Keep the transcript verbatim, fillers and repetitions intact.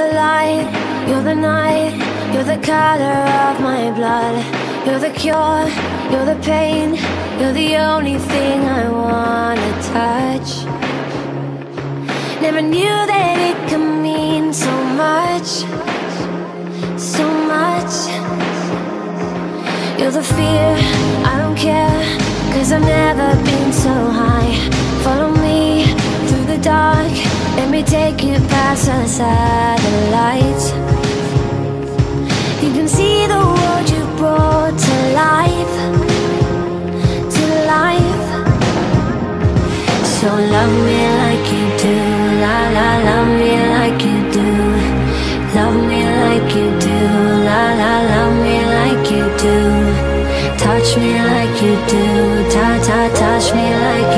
the light, you're the night, you're the color of my blood. You're the cure, you're the pain, you're the only thing I wanna touch. Never knew that it could mean so much, so much. You're the fear, I don't care, cause I've never been so high. Follow me through the dark, let me take you past the satellites. You can see the world you brought to life, to life. So love me like you do, la la, love me like you do. Love me like you do, la la, love me like you do. Touch me like you do, ta ta, touch me like